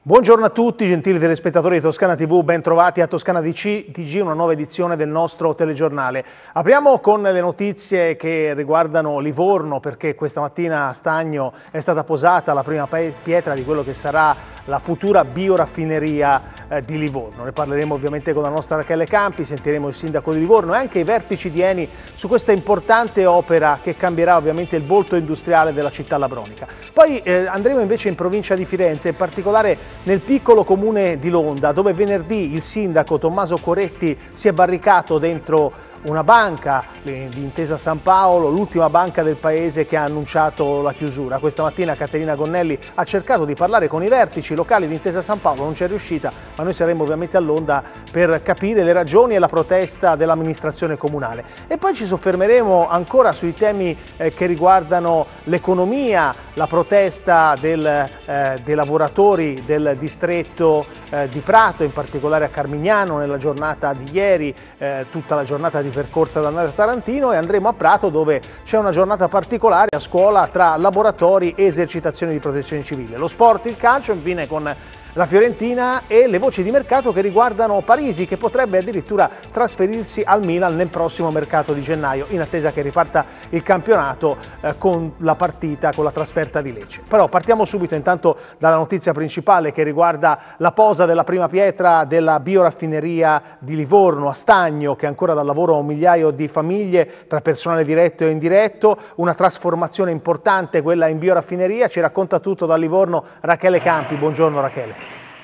Buongiorno a tutti, gentili telespettatori di Toscana TV, ben trovati a Toscana TG, una nuova edizione del nostro telegiornale. Apriamo con le notizie che riguardano Livorno, perché questa mattina a Stagno è stata posata la prima pietra di quello che sarà la futura bioraffineria di Livorno. Ne parleremo ovviamente con la nostra Rachele Campi, sentiremo il sindaco di Livorno e anche i vertici di Eni su questa importante opera che cambierà ovviamente il volto industriale della città labronica. Poi andremo invece in provincia di Firenze, in particolare nel piccolo comune di Londa, dove venerdì il sindaco Tommaso Coretti si è barricato dentro una banca di Intesa San Paolo, l'ultima banca del paese che ha annunciato la chiusura. Questa mattina Caterina Gonnelli ha cercato di parlare con i vertici locali di Intesa San Paolo, non ci è riuscita, ma noi saremo ovviamente a Londa per capire le ragioni e la protesta dell'amministrazione comunale. E poi ci soffermeremo ancora sui temi che riguardano l'economia, la protesta dei lavoratori del distretto di Prato, in particolare a Carmignano, nella giornata di ieri, tutta la giornata di percorsa da andare a Tarantino, e andremo a Prato dove c'è una giornata particolare a scuola tra laboratori e esercitazioni di protezione civile. Lo sport, il calcio, infine con la Fiorentina e le voci di mercato che riguardano Parisi, che potrebbe addirittura trasferirsi al Milan nel prossimo mercato di gennaio, in attesa che riparta il campionato con la partita, con la trasferta di Lecce. Però partiamo subito intanto dalla notizia principale che riguarda la posa della prima pietra della bioraffineria di Livorno a Stagno, che ancora dà lavoro a 1 migliaio di famiglie tra personale diretto e indiretto. Una trasformazione importante quella in bioraffineria. Ci racconta tutto da Livorno Rachele Campi. Buongiorno Rachele.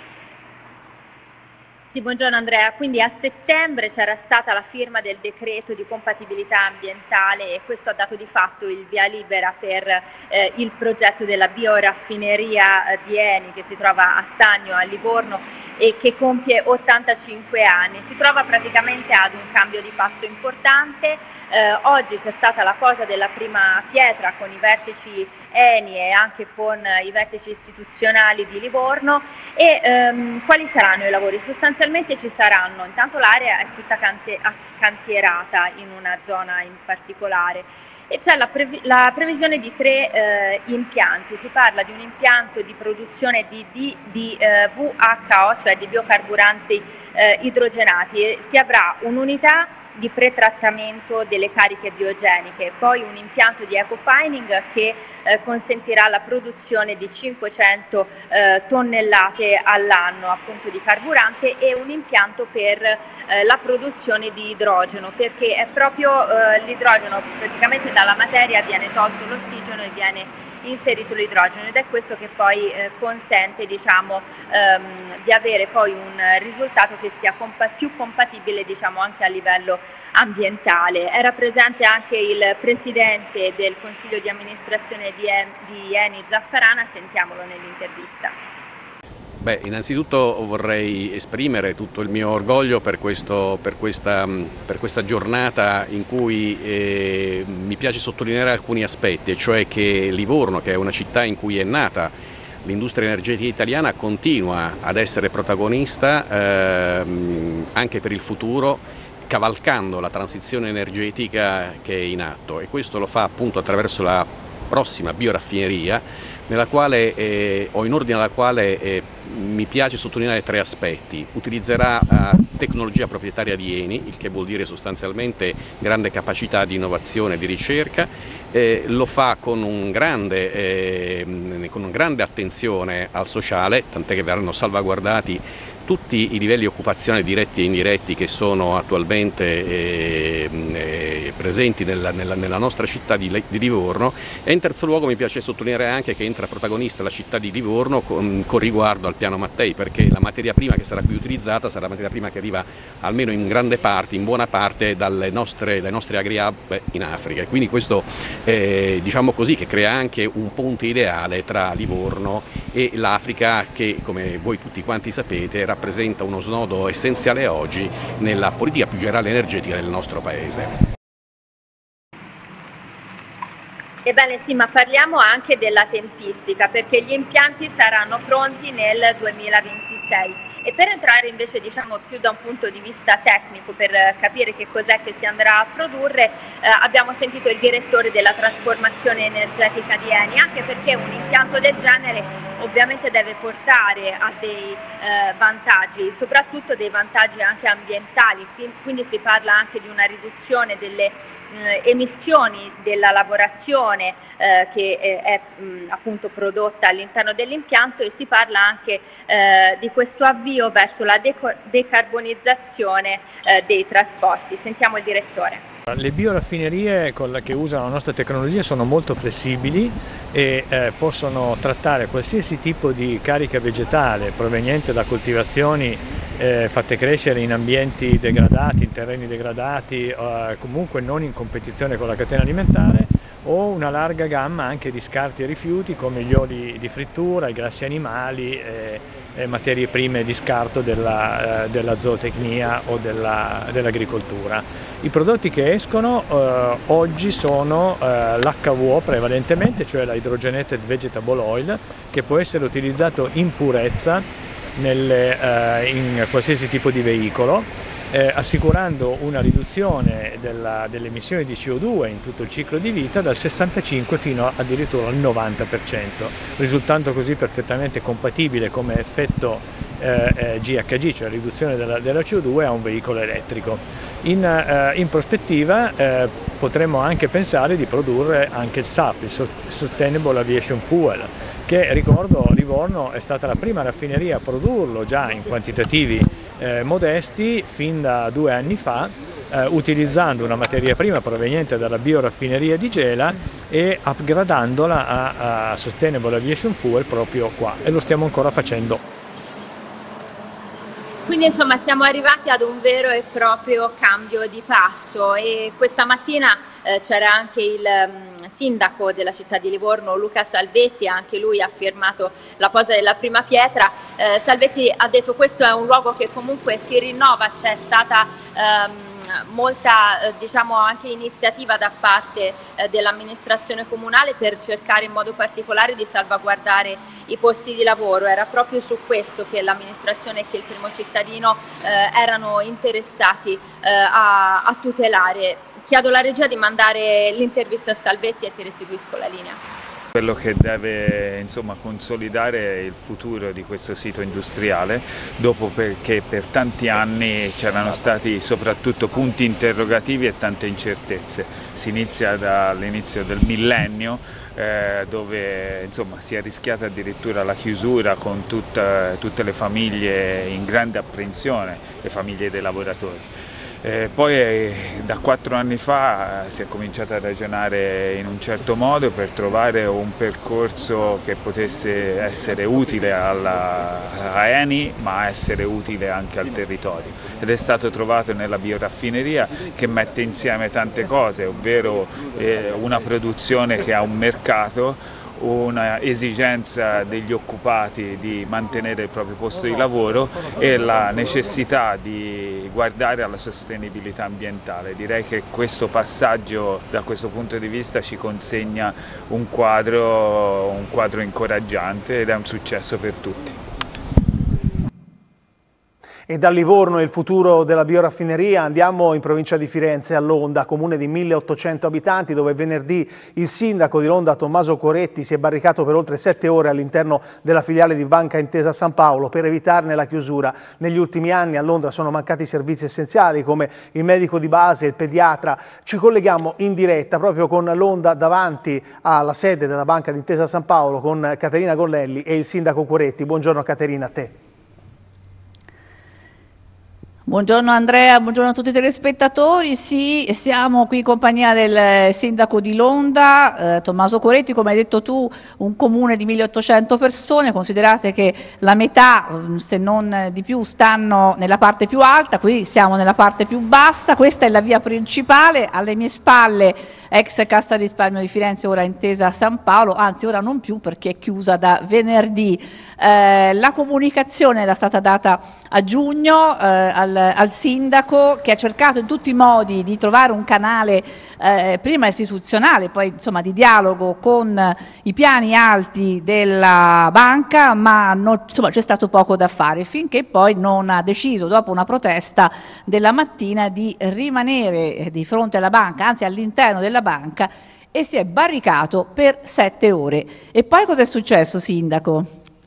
Sì, buongiorno Andrea. Quindi a settembre c'era stata la firma del decreto di compatibilità ambientale e questo ha dato di fatto il via libera per il progetto della bioraffineria di Eni che si trova a Stagno, a Livorno, e che compie 85 anni. Si trova praticamente ad un cambio di passo importante. Oggi c'è stata la posa della prima pietra con i vertici Eni e anche con i vertici istituzionali di Livorno. E quali saranno i lavori? Sostanzialmente ci saranno, intanto l'area è tutta cantierata in una zona in particolare e c'è la previsione di 3 impianti. Si parla di un impianto di produzione di VHO, cioè di biocarburanti idrogenati, e si avrà un'unità di pretrattamento delle cariche biogeniche, poi un impianto di ecofining che consentirà la produzione di 500 tonnellate all'anno appunto di carburante, e un impianto per la produzione di idrogeno, perché è proprio l'idrogeno, praticamente dalla materia viene tolto l'ossigeno e viene inserito l'idrogeno, ed è questo che poi consente, diciamo, di avere poi un risultato che sia più compatibile, diciamo, anche a livello ambientale. Era presente anche il presidente del consiglio di amministrazione di Eni Zaffarana, sentiamolo nell'intervista. Beh, innanzitutto vorrei esprimere tutto il mio orgoglio per questa giornata in cui mi piace sottolineare alcuni aspetti, cioè che Livorno, che è una città in cui è nata l'industria energetica italiana, continua ad essere protagonista anche per il futuro, cavalcando la transizione energetica che è in atto, e questo lo fa appunto attraverso la prossima bioraffineria, nella quale, o in ordine alla quale mi piace sottolineare 3 aspetti. Utilizzerà tecnologia proprietaria di Eni, il che vuol dire sostanzialmente grande capacità di innovazione e di ricerca, lo fa con una grande attenzione al sociale, tant'è che verranno salvaguardati tutti i livelli occupazionali diretti e indiretti che sono attualmente presenti nella nostra città di Livorno. E in terzo luogo mi piace sottolineare anche che entra protagonista la città di Livorno con riguardo al piano Mattei, perché la materia prima che sarà qui utilizzata sarà la materia prima che arriva almeno in grande parte, in buona parte, dai nostri agri-hub in Africa, e quindi questo diciamo così, che crea anche un ponte ideale tra Livorno e l'Africa, che come voi tutti quanti sapete rappresenta uno snodo essenziale oggi nella politica più generale energetica del nostro Paese. Ebbene sì, ma parliamo anche della tempistica, perché gli impianti saranno pronti nel 2026. E per entrare invece, diciamo, più da un punto di vista tecnico, per capire che cos'è che si andrà a produrre, abbiamo sentito il direttore della trasformazione energetica di Eni, anche perché un impianto del genere ovviamente deve portare a dei vantaggi, soprattutto dei vantaggi anche ambientali, quindi si parla anche di una riduzione delle emissioni della lavorazione che è appunto prodotta all'interno dell'impianto, e si parla anche di questo avvio verso la decarbonizzazione dei trasporti. Sentiamo il direttore. Le bioraffinerie che usano la nostra tecnologia sono molto flessibili e possono trattare qualsiasi tipo di carica vegetale proveniente da coltivazioni fatte crescere in ambienti degradati, in terreni degradati, comunque non in competizione con la catena alimentare, o una larga gamma anche di scarti e rifiuti come gli oli di frittura, i grassi animali, materie prime di scarto della zootecnia o dell'agricoltura. I prodotti che escono oggi sono l'HVO prevalentemente, cioè la Hydrogenated Vegetable Oil, che può essere utilizzato in purezza in qualsiasi tipo di veicolo, assicurando una riduzione delle emissioni di CO2 in tutto il ciclo di vita dal 65 fino addirittura al 90%, risultando così perfettamente compatibile come effetto GHG, cioè riduzione della CO2, a un veicolo elettrico. In prospettiva potremmo anche pensare di produrre anche il SAF, il Sustainable Aviation Fuel, che, ricordo, Livorno è stata la prima raffineria a produrlo già in quantitativi modesti fin da 2 anni fa, utilizzando una materia prima proveniente dalla bioraffineria di Gela e upgradandola a Sustainable Aviation Fuel proprio qua, e lo stiamo ancora facendo. Quindi insomma siamo arrivati ad un vero e proprio cambio di passo, e questa mattina c'era anche il sindaco della città di Livorno, Luca Salvetti, anche lui ha firmato la posa della prima pietra. Salvetti ha detto: questo è un luogo che comunque si rinnova, c'è stata molta diciamo anche iniziativa da parte dell'amministrazione comunale per cercare in modo particolare di salvaguardare i posti di lavoro. Era proprio su questo che l'amministrazione e che il primo cittadino erano interessati a tutelare. Chiedo alla regia di mandare l'intervista a Salvetti e ti restituisco la linea. Quello che deve consolidare il futuro di questo sito industriale, dopo che per tanti anni c'erano stati soprattutto punti interrogativi e tante incertezze. Si inizia dall'inizio del millennio, dove si è rischiata addirittura la chiusura con tutte le famiglie in grande apprensione, le famiglie dei lavoratori. Poi da 4 anni fa si è cominciato a ragionare in un certo modo per trovare un percorso che potesse essere utile a Eni, ma essere utile anche al territorio, ed è stato trovato nella bioraffineria, che mette insieme tante cose, ovvero una produzione che ha un mercato, una esigenza degli occupati di mantenere il proprio posto di lavoro e la necessità di guardare alla sostenibilità ambientale. Direi che questo passaggio da questo punto di vista ci consegna un quadro incoraggiante ed è un successo per tutti. E da Livorno e il futuro della bioraffineria andiamo in provincia di Firenze, a Londa, comune di 1800 abitanti, dove venerdì il sindaco di Londa, Tommaso Coretti, si è barricato per oltre 7 ore all'interno della filiale di Banca Intesa San Paolo per evitarne la chiusura. Negli ultimi anni a Londra sono mancati servizi essenziali come il medico di base, il pediatra. Ci colleghiamo in diretta proprio con Londa, davanti alla sede della Banca Intesa San Paolo, con Caterina Gollelli e il sindaco Coretti. Buongiorno Caterina, a te. Buongiorno Andrea, buongiorno a tutti i telespettatori. Sì, siamo qui in compagnia del sindaco di Londa, Tommaso Coretti. Come hai detto tu, un comune di 1800 persone, considerate che la metà, se non di più, stanno nella parte più alta, qui siamo nella parte più bassa. Questa è la via principale, alle mie spalle ex Cassa di Risparmio di Firenze, ora Intesa San Paolo, anzi ora non più perché è chiusa da venerdì. La comunicazione era stata data a giugno al sindaco, che ha cercato in tutti i modi di trovare un canale prima istituzionale, poi insomma di dialogo con i piani alti della banca, ma c'è stato poco da fare, finché poi non ha deciso, dopo una protesta della mattina, di rimanere di fronte alla banca, anzi all'interno della banca, e si è barricato per 7 ore. E poi cosa è successo, sindaco?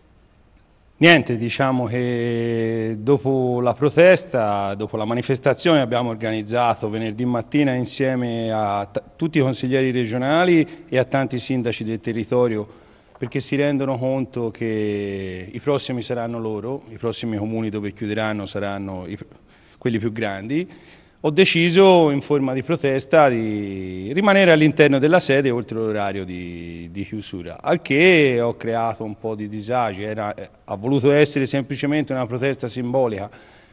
Niente, diciamo che dopo la protesta, dopo la manifestazione, abbiamo organizzato venerdì mattina insieme a tutti i consiglieri regionali e a tanti sindaci del territorio, perché si rendono conto che i prossimi saranno loro, i prossimi comuni dove chiuderanno saranno quelli più grandi. Ho deciso in forma di protesta di rimanere all'interno della sede oltre l'orario di chiusura, al che ho creato un po' di disagi. Ha voluto essere semplicemente una protesta simbolica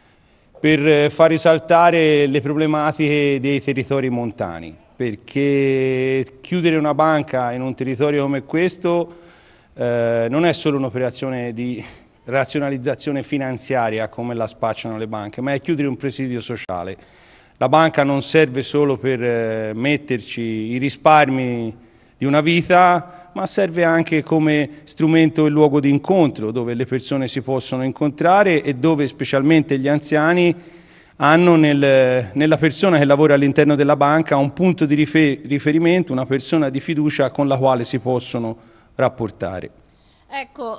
per far risaltare le problematiche dei territori montani, perché chiudere una banca in un territorio come questo non è solo un'operazione di razionalizzazione finanziaria come la spacciano le banche, ma è chiudere un presidio sociale. La banca non serve solo per metterci i risparmi di una vita, ma serve anche come strumento e luogo di incontro, dove le persone si possono incontrare e dove specialmente gli anziani hanno nella persona che lavora all'interno della banca un punto di riferimento, una persona di fiducia con la quale si possono rapportare. Ecco,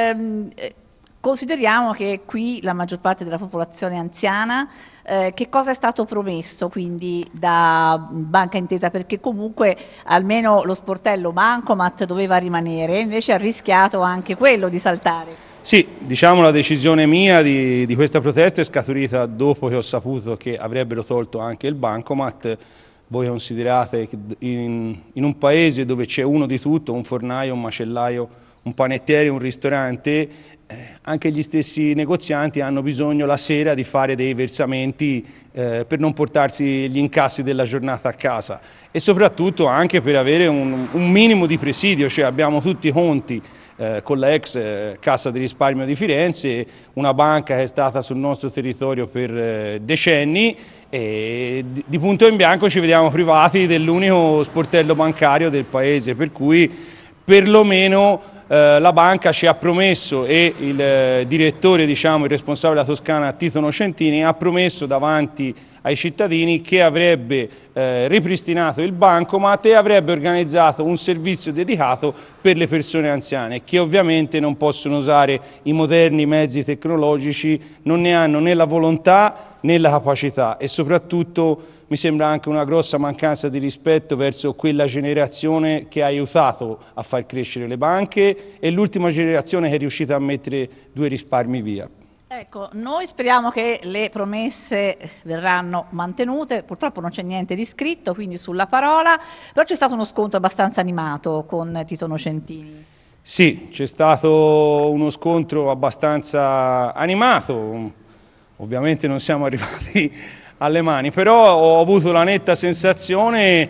consideriamo che qui la maggior parte della popolazione è anziana. Che cosa è stato promesso quindi da Banca Intesa? Perché comunque almeno lo sportello Bancomat doveva rimanere, invece ha rischiato anche quello di saltare. Sì, diciamo la decisione mia di questa protesta è scaturita dopo che ho saputo che avrebbero tolto anche il Bancomat. Voi considerate che in un paese dove c'è uno di tutto, un fornaio, un macellaio, un panettiere, un ristorante, anche gli stessi negozianti hanno bisogno la sera di fare dei versamenti per non portarsi gli incassi della giornata a casa e soprattutto anche per avere un minimo di presidio, cioè abbiamo tutti i conti con la ex Cassa di Risparmio di Firenze, una banca che è stata sul nostro territorio per decenni e di punto in bianco ci vediamo privati dell'unico sportello bancario del paese, per cui perlomeno la banca ci ha promesso e il direttore, diciamo, il responsabile della Toscana, Tito Nocentini, ha promesso davanti ai cittadini che avrebbe ripristinato il bancomat e avrebbe organizzato un servizio dedicato per le persone anziane, che ovviamente non possono usare i moderni mezzi tecnologici, non ne hanno né la volontà né la capacità e soprattutto mi sembra anche una grossa mancanza di rispetto verso quella generazione che ha aiutato a far crescere le banche e l'ultima generazione che è riuscita a mettere due risparmi via. Ecco, noi speriamo che le promesse verranno mantenute, purtroppo non c'è niente di scritto, quindi sulla parola, però c'è stato uno scontro abbastanza animato con Tito Nocentini. Sì, c'è stato uno scontro abbastanza animato, ovviamente non siamo arrivati alle mani, però ho avuto la netta sensazione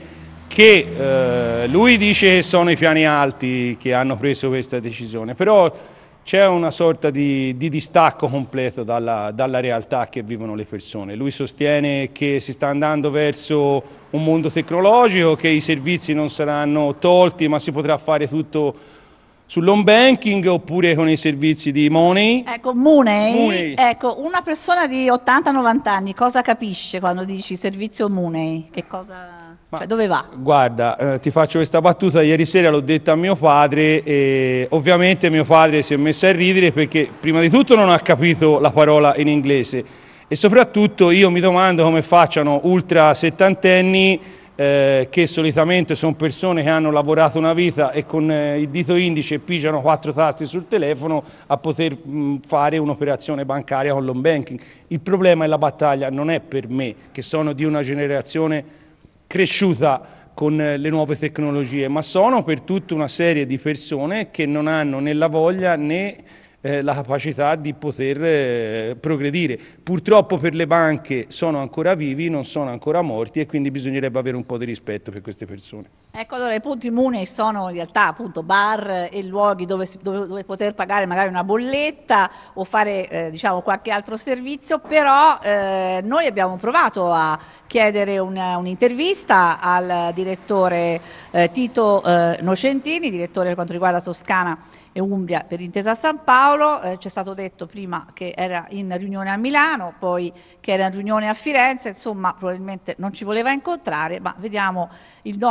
che lui dice che sono i piani alti che hanno preso questa decisione, però c'è una sorta di distacco completo dalla realtà che vivono le persone. Lui sostiene che si sta andando verso un mondo tecnologico, che i servizi non saranno tolti ma si potrà fare tutto sull'home banking oppure con i servizi di Money. Ecco, Money. Ecco, una persona di 80-90 anni cosa capisce quando dici servizio Money? Che cosa, cioè, dove va? Guarda, ti faccio questa battuta, ieri sera l'ho detta a mio padre e ovviamente mio padre si è messo a ridere perché prima di tutto non ha capito la parola in inglese e soprattutto io mi domando come facciano ultra settantenni che solitamente sono persone che hanno lavorato una vita e con il dito indice pigiano 4 tasti sul telefono a poter fare un'operazione bancaria con l'home banking. Il problema e la battaglia non è per me, che sono di una generazione cresciuta con le nuove tecnologie, ma sono per tutta una serie di persone che non hanno né la voglia né la capacità di poter progredire. Purtroppo per le banche sono ancora vivi, non sono ancora morti e quindi bisognerebbe avere un po' di rispetto per queste persone. Ecco, allora i punti Money sono in realtà appunto bar e luoghi dove poter pagare magari una bolletta o fare diciamo qualche altro servizio, però noi abbiamo provato a chiedere un'intervista al direttore Tito Nocentini, direttore per quanto riguarda Toscana e Umbria per Intesa San Paolo. Ci è stato detto prima che era in riunione a Milano, poi che era in riunione a Firenze, insomma probabilmente non ci voleva incontrare, ma vediamo il nostro tentativo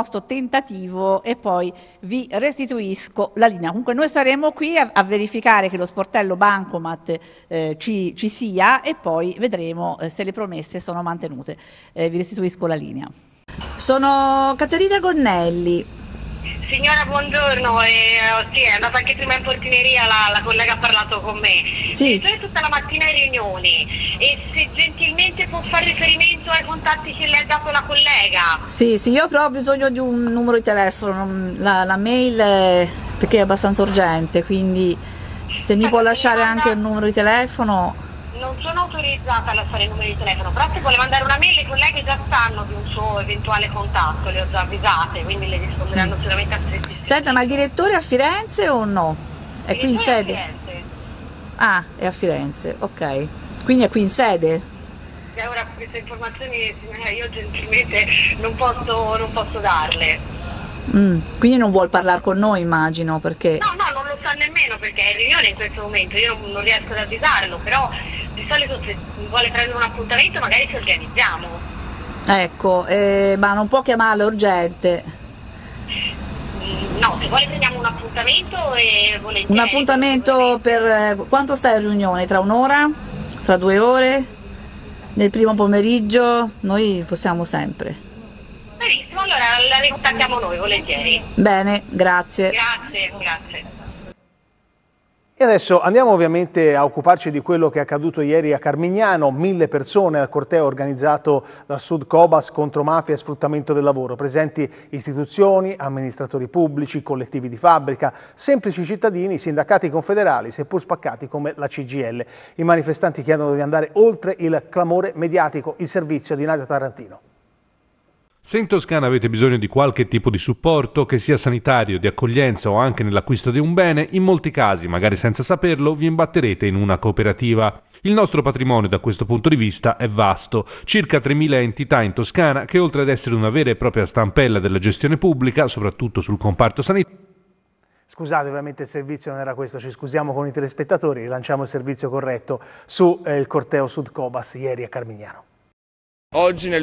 tentativo e poi vi restituisco la linea. Comunque noi saremo qui a verificare che lo sportello bancomat ci sia e poi vedremo se le promesse sono mantenute. Vi restituisco la linea. Sono Caterina Gonnelli. Signora, buongiorno, sì, è andata anche prima in portineria, la collega ha parlato con me. Sì. Sono tutta la mattina in riunioni e se gentilmente può fare riferimento ai contatti che le ha dato la collega. Sì, io però ho bisogno di un numero di telefono, la mail perché è abbastanza urgente, quindi se mi può lasciare anche il numero di telefono. Non sono autorizzata a lasciare il numero di telefono, però se vuole mandare una mail le colleghe già sanno di un suo eventuale contatto, le ho già avvisate, quindi le risponderanno sicuramente a stretti. Senta, ma il direttore è a Firenze o no? È qui in sede? Ah, è a Firenze, ok. Quindi è qui in sede? E ora queste informazioni io gentilmente non posso darle. Quindi non vuol parlare con noi, immagino, perché... No, non lo sa nemmeno perché è in riunione in questo momento, io non riesco ad avvisarlo, però di solito se vuole prendere un appuntamento magari ci organizziamo. Ecco, ma non può chiamarla urgente? No, se vuole prendiamo un appuntamento e volentieri. Un appuntamento per... quanto sta in riunione? Tra un'ora? Fra 2 ore? Nel primo pomeriggio? Noi possiamo sempre. Benissimo, allora la ricontattiamo noi, volentieri. Bene, grazie. Grazie. E adesso andiamo ovviamente a occuparci di quello che è accaduto ieri a Carmignano. 1000 persone al corteo organizzato da Sudcobas contro mafia e sfruttamento del lavoro. Presenti istituzioni, amministratori pubblici, collettivi di fabbrica, semplici cittadini, sindacati confederali, seppur spaccati come la CGIL. I manifestanti chiedono di andare oltre il clamore mediatico. Il servizio di Nadia Tarantino. Se in Toscana avete bisogno di qualche tipo di supporto, che sia sanitario, di accoglienza o anche nell'acquisto di un bene, in molti casi, magari senza saperlo, vi imbatterete in una cooperativa. Il nostro patrimonio da questo punto di vista è vasto, circa 3.000 entità in Toscana che oltre ad essere una vera e propria stampella della gestione pubblica, soprattutto sul comparto sanitario. Scusate, ovviamente il servizio non era questo, ci scusiamo con i telespettatori, rilanciamo il servizio corretto sul corteo Sudcobas ieri a Carmignano. Oggi nel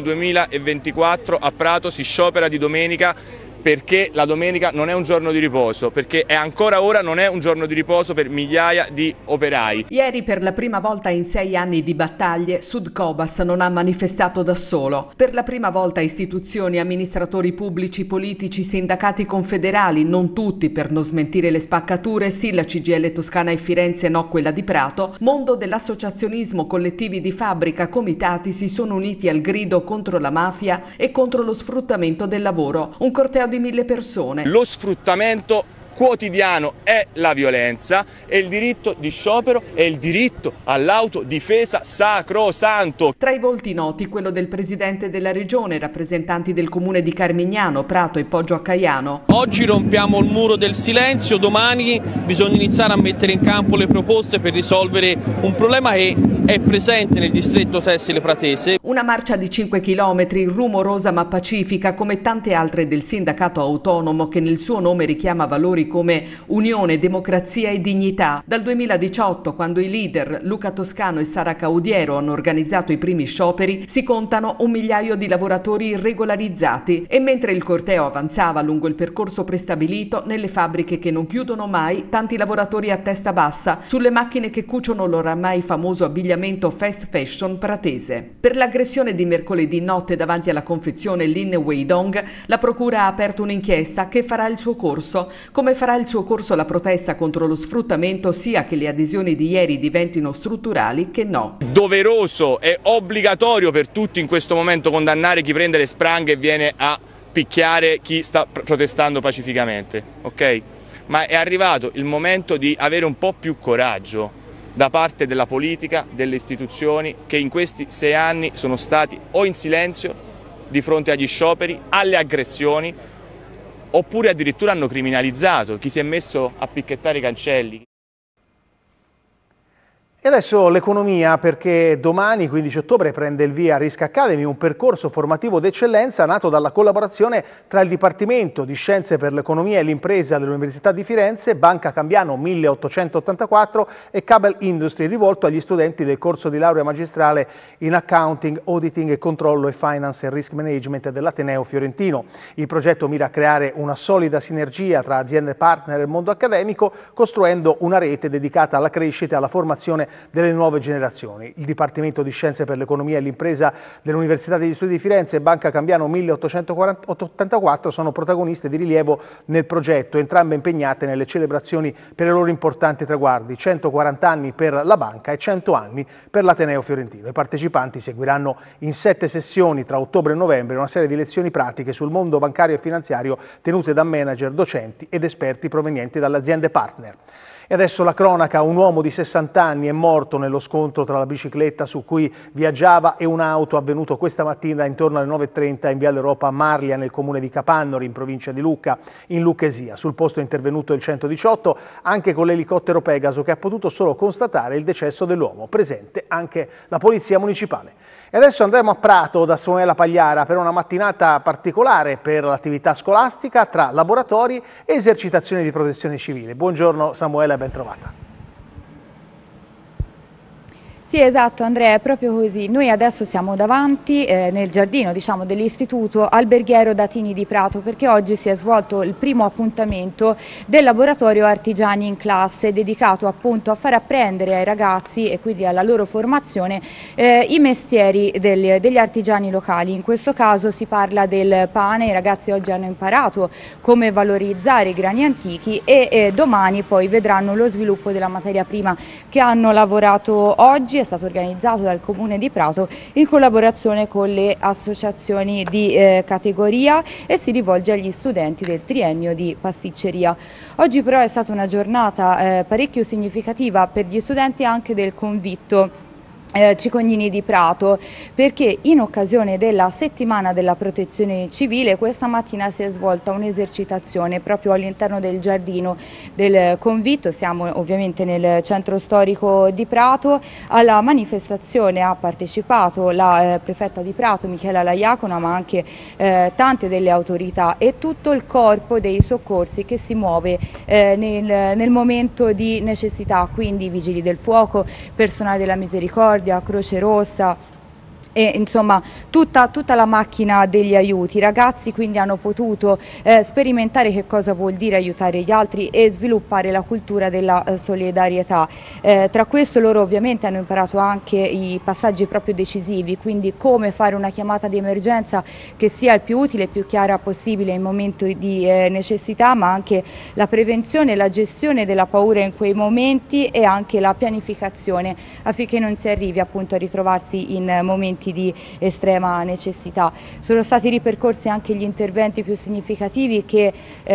2024 a Prato si sciopera di domenica perché la domenica non è un giorno di riposo, perché è ancora ora non è un giorno di riposo per migliaia di operai. Ieri per la prima volta in 6 anni di battaglie Sudcobas non ha manifestato da solo. Per la prima volta istituzioni, amministratori pubblici, politici, sindacati confederali, non tutti per non smentire le spaccature, sì la CGIL Toscana e Firenze, no quella di Prato, mondo dell'associazionismo, collettivi di fabbrica, comitati si sono uniti al grido contro la mafia e contro lo sfruttamento del lavoro. Un corteo di 1000 persone. Lo sfruttamento quotidiano è la violenza e il diritto di sciopero è il diritto all'autodifesa sacrosanto. Tra i volti noti quello del presidente della regione, rappresentanti del comune di Carmignano, Prato e Poggio a Caiano. Oggi rompiamo il muro del silenzio, domani bisogna iniziare a mettere in campo le proposte per risolvere un problema che è presente nel distretto tessile pratese. Una marcia di 5 chilometri, rumorosa ma pacifica, come tante altre del sindacato autonomo che nel suo nome richiama valori come unione, democrazia e dignità. Dal 2018, quando i leader Luca Toscano e Sara Caudiero hanno organizzato i primi scioperi, si contano 1 migliaio di lavoratori irregolarizzati e mentre il corteo avanzava lungo il percorso prestabilito, nelle fabbriche che non chiudono mai, tanti lavoratori a testa bassa, sulle macchine che cuciono l'oramai famoso abbigliamento fast fashion pratese. Per l'aggressione di mercoledì notte davanti alla confezione Lin Weidong, la procura ha aperto un'inchiesta che farà il suo corso, come farà il suo corso la protesta contro lo sfruttamento, sia che le adesioni di ieri diventino strutturali che no. Doveroso e obbligatorio per tutti in questo momento condannare chi prende le spranghe e viene a picchiare chi sta protestando pacificamente, ok? Ma è arrivato il momento di avere un po' più coraggio da parte della politica, delle istituzioni che in questi 6 anni sono stati o in silenzio di fronte agli scioperi, alle aggressioni, oppure addirittura hanno criminalizzato chi si è messo a picchettare i cancelli. E E adesso l'economia, perché domani, 15 ottobre, prende il via Risk Academy, un percorso formativo d'eccellenza nato dalla collaborazione tra il Dipartimento di Scienze per l'Economia e l'Impresa dell'Università di Firenze, Banca Cambiano 1884 e Cable Industry, rivolto agli studenti del corso di laurea magistrale in Accounting, Auditing e Controllo e Finance e Risk Management dell'Ateneo Fiorentino. Il progetto mira a creare una solida sinergia tra aziende partner e il mondo accademico, costruendo una rete dedicata alla crescita e alla formazione delle nuove generazioni. Il Dipartimento di Scienze per l'Economia e l'Impresa dell'Università degli Studi di Firenze e Banca Cambiano 1884 sono protagoniste di rilievo nel progetto, entrambe impegnate nelle celebrazioni per i loro importanti traguardi, 140 anni per la banca e 100 anni per l'Ateneo Fiorentino. I partecipanti seguiranno in 7 sessioni tra ottobre e novembre una serie di lezioni pratiche sul mondo bancario e finanziario tenute da manager, docenti ed esperti provenienti dalle aziende partner. E adesso la cronaca: un uomo di 60 anni è morto nello scontro tra la bicicletta su cui viaggiava e un'auto, avvenuto questa mattina intorno alle 9:30 in Viale Europa a Marlia, nel comune di Capannori, in provincia di Lucca, in Lucchesia. Sul posto è intervenuto il 118, anche con l'elicottero Pegaso, che ha potuto solo constatare il decesso dell'uomo. Presente anche la Polizia Municipale. E adesso andremo a Prato da Samuela Pagliara per una mattinata particolare per l'attività scolastica tra laboratori e esercitazioni di protezione civile. Buongiorno Samuela e ben trovata. Sì, esatto Andrea, è proprio così. Noi adesso siamo davanti nel giardino, diciamo, dell'istituto alberghiero Datini di Prato, perché oggi si è svolto il primo appuntamento del laboratorio Artigiani in Classe, dedicato appunto a far apprendere ai ragazzi e quindi alla loro formazione i mestieri degli artigiani locali. In questo caso si parla del pane. I ragazzi oggi hanno imparato come valorizzare i grani antichi e domani poi vedranno lo sviluppo della materia prima che hanno lavorato oggi. È stato organizzato dal Comune di Prato in collaborazione con le associazioni di categoria e si rivolge agli studenti del triennio di pasticceria. Oggi però è stata una giornata parecchio significativa per gli studenti anche del convitto Cicognini di Prato, perché in occasione della settimana della protezione civile questa mattina si è svolta un'esercitazione proprio all'interno del giardino del convitto. Siamo ovviamente nel centro storico di Prato. Alla manifestazione ha partecipato la prefetta di Prato Michela Laiacona, ma anche tante delle autorità e tutto il corpo dei soccorsi che si muove nel momento di necessità, quindi vigili del fuoco, personale della misericordia, Croce Rossa e insomma tutta la macchina degli aiuti. I ragazzi quindi hanno potuto sperimentare che cosa vuol dire aiutare gli altri e sviluppare la cultura della solidarietà. Tra questo loro ovviamente hanno imparato anche i passaggi proprio decisivi, quindi come fare una chiamata di emergenza che sia il più utile e più chiara possibile in momenti di necessità, ma anche la prevenzione e la gestione della paura in quei momenti e anche la pianificazione affinché non si arrivi appunto a ritrovarsi in momenti di estrema necessità. Sono stati ripercorsi anche gli interventi più significativi che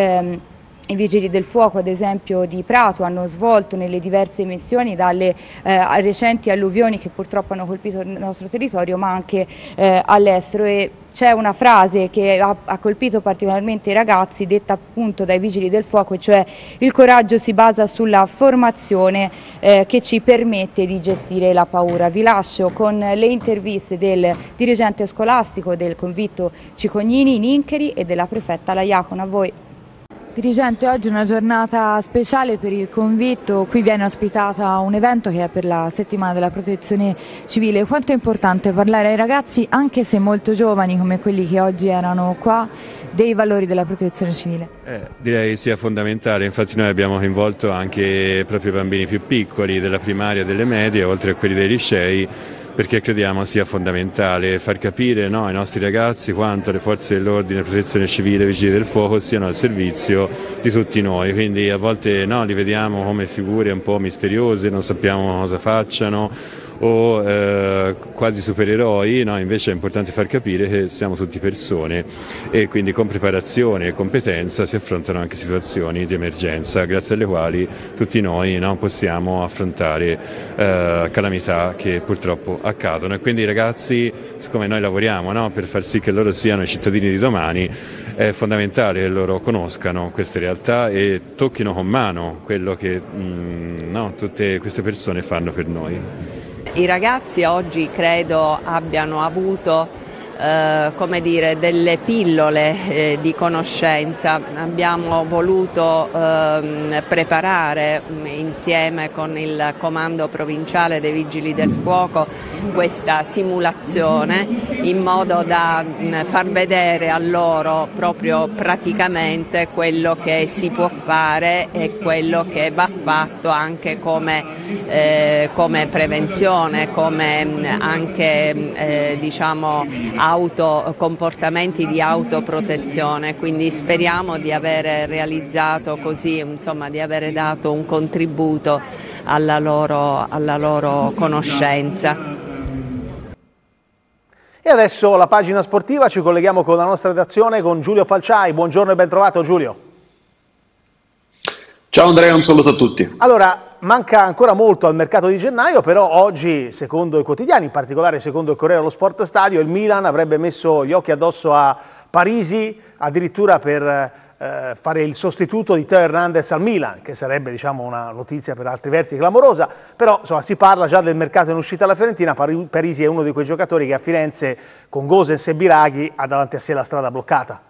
i vigili del fuoco, ad esempio di Prato, hanno svolto nelle diverse missioni, dalle recenti alluvioni che purtroppo hanno colpito il nostro territorio, ma anche all'estero. E c'è una frase che ha colpito particolarmente i ragazzi, detta appunto dai vigili del fuoco, cioè: il coraggio si basa sulla formazione che ci permette di gestire la paura. Vi lascio con le interviste del dirigente scolastico del convitto Cicognini in Incheri e della prefetta Laiacona. A voi. Dirigente, oggi è una giornata speciale per il convitto, qui viene ospitata un evento che è per la settimana della protezione civile. Quanto è importante parlare ai ragazzi, anche se molto giovani come quelli che oggi erano qua, dei valori della protezione civile? Direi sia fondamentale, infatti noi abbiamo coinvolto anche proprio i bambini più piccoli della primaria e delle medie, oltre a quelli dei licei, perché crediamo sia fondamentale far capire ai nostri ragazzi quanto le forze dell'ordine, protezione civile, vigili del fuoco siano al servizio di tutti noi. Quindi a volte li vediamo come figure un po' misteriose, non sappiamo cosa facciano, o quasi supereroi, invece è importante far capire che siamo tutti persone e quindi con preparazione e competenza si affrontano anche situazioni di emergenza, grazie alle quali tutti noi possiamo affrontare calamità che purtroppo accadono. E quindi i ragazzi, siccome noi lavoriamo per far sì che loro siano i cittadini di domani, è fondamentale che loro conoscano queste realtà e tocchino con mano quello che tutte queste persone fanno per noi. I ragazzi oggi credo abbiano avuto delle pillole di conoscenza. Abbiamo voluto preparare insieme con il Comando Provinciale dei Vigili del Fuoco questa simulazione in modo da far vedere a loro proprio praticamente quello che si può fare e quello che va fatto anche come prevenzione, come anche comportamenti di autoprotezione, quindi speriamo di aver realizzato così, di avere dato un contributo alla loro conoscenza. E adesso la pagina sportiva, ci colleghiamo con la nostra redazione con Giulio Falciai. Buongiorno e ben trovato Giulio. Ciao Andrea, un saluto a tutti. Allora, manca ancora molto al mercato di gennaio, però oggi, secondo i quotidiani, in particolare secondo il Corriere dello Sport Stadio, il Milan avrebbe messo gli occhi addosso a Parisi, addirittura per fare il sostituto di Teo Hernandez al Milan, che sarebbe una notizia per altri versi clamorosa, però si parla già del mercato in uscita alla Fiorentina. Parisi è uno di quei giocatori che a Firenze con Gosens e Biraghi ha davanti a sé la strada bloccata.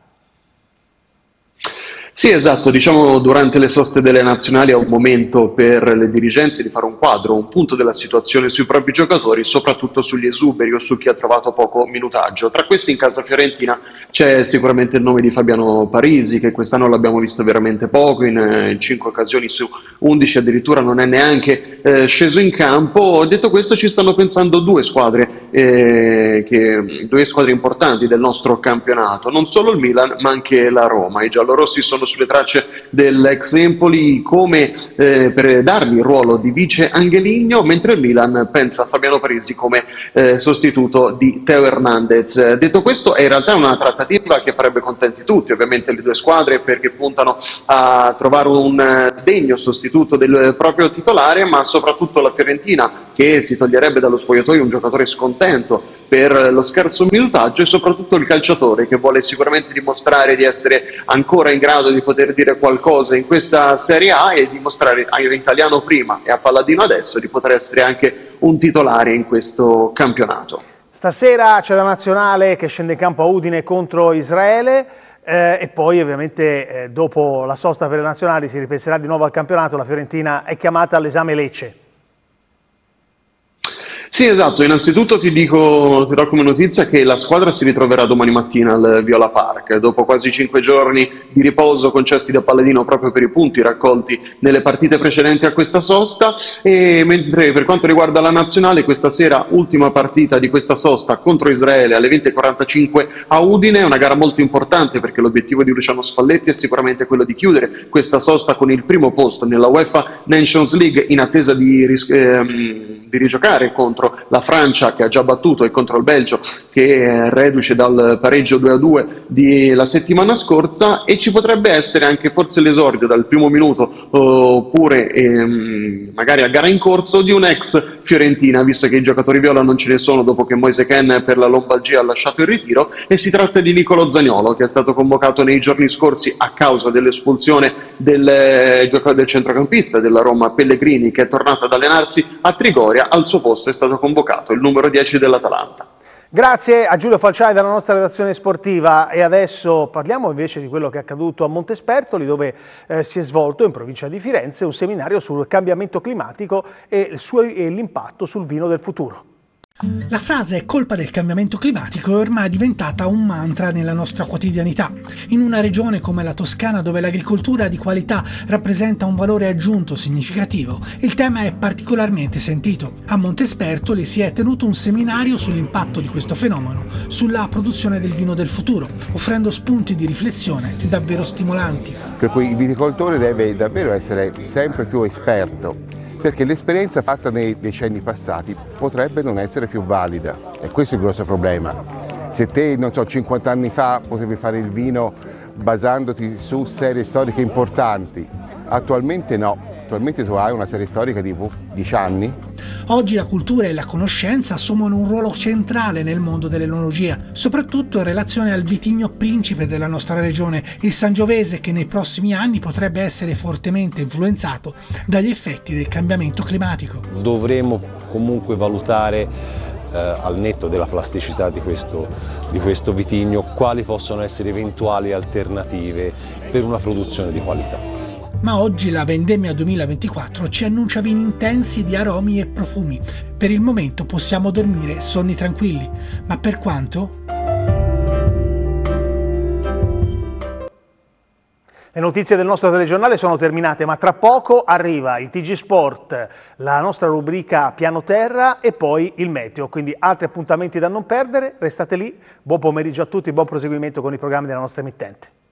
Sì, esatto, durante le soste delle nazionali è un momento per le dirigenze di fare un quadro, un punto della situazione sui propri giocatori, soprattutto sugli esuberi o su chi ha trovato poco minutaggio. Tra questi in casa fiorentina c'è sicuramente il nome di Fabiano Parisi, che quest'anno l'abbiamo visto veramente poco, in 5 occasioni su 11 addirittura non è neanche sceso in campo. Detto questo, ci stanno pensando due squadre importanti del nostro campionato, non solo il Milan ma anche la Roma. I giallorossi sono sulle tracce dell'ex Empoli per dargli il ruolo di vice Angeligno, mentre il Milan pensa a Fabiano Parisi come sostituto di Teo Hernandez. Detto questo, è in realtà una trattativa che farebbe contenti tutti, ovviamente le due squadre, perché puntano a trovare un degno sostituto del proprio titolare, ma soprattutto la Fiorentina, che si toglierebbe dallo spogliatoio un giocatore scontento per lo scarso minutaggio, e soprattutto il calciatore, che vuole sicuramente dimostrare di essere ancora in grado di poter dire qualcosa in questa Serie A e dimostrare all'italiano prima e a Palladino adesso di poter essere anche un titolare in questo campionato. Stasera c'è la nazionale che scende in campo a Udine contro Israele e poi ovviamente dopo la sosta per le nazionali si ripenserà di nuovo al campionato. La Fiorentina è chiamata all'esame Lecce. Sì, esatto, innanzitutto ti do come notizia che la squadra si ritroverà domani mattina al Viola Park, dopo quasi 5 giorni di riposo concessi da Palladino proprio per i punti raccolti nelle partite precedenti a questa sosta. E mentre per quanto riguarda la nazionale, questa sera ultima partita di questa sosta contro Israele alle 20:45 a Udine, è una gara molto importante perché l'obiettivo di Luciano Spalletti è sicuramente quello di chiudere questa sosta con il primo posto nella UEFA Nations League, in attesa di rigiocare contro la Francia, che ha già battuto, e contro il Belgio, che è reduce dal pareggio 2-2 della settimana scorsa. E ci potrebbe essere anche forse l'esordio dal primo minuto oppure magari a gara in corso di un ex Fiorentina, visto che i giocatori viola non ce ne sono dopo che Moise Kean per la lombalgia ha lasciato il ritiro, e si tratta di Nicolo Zaniolo, che è stato convocato nei giorni scorsi a causa dell'espulsione del centrocampista della Roma Pellegrini, che è tornato ad allenarsi a Trigoria. Al suo posto è stato convocato il numero 10 dell'Atalanta. Grazie a Giulio Falciai dalla nostra redazione sportiva. E adesso parliamo invece di quello che è accaduto a Montespertoli, dove si è svolto in provincia di Firenze un seminario sul cambiamento climatico e l'impatto sul vino del futuro. La frase "è colpa del cambiamento climatico" è ormai diventata un mantra nella nostra quotidianità. In una regione come la Toscana, dove l'agricoltura di qualità rappresenta un valore aggiunto significativo, il tema è particolarmente sentito. A Montespertoli si è tenuto un seminario sull'impatto di questo fenomeno sulla produzione del vino del futuro, offrendo spunti di riflessione davvero stimolanti. Per cui il viticoltore deve davvero essere sempre più esperto, perché l'esperienza fatta nei decenni passati potrebbe non essere più valida, e questo è il grosso problema. Se te, 50 anni fa potevi fare il vino basandoti su serie storiche importanti, attualmente no. attualmente tu hai una serie storica di 10 anni. Oggi la cultura e la conoscenza assumono un ruolo centrale nel mondo dell'enologia, soprattutto in relazione al vitigno principe della nostra regione, il Sangiovese, che nei prossimi anni potrebbe essere fortemente influenzato dagli effetti del cambiamento climatico. Dovremo comunque valutare al netto della plasticità di questo vitigno quali possono essere eventuali alternative per una produzione di qualità. Ma oggi la vendemmia 2024 ci annuncia vini intensi di aromi e profumi. Per il momento possiamo dormire sonni tranquilli, ma per quanto? Le notizie del nostro telegiornale sono terminate, ma tra poco arriva il TG Sport, la nostra rubrica Piano Terra e poi il meteo, quindi altri appuntamenti da non perdere, restate lì, buon pomeriggio a tutti, buon proseguimento con i programmi della nostra emittente.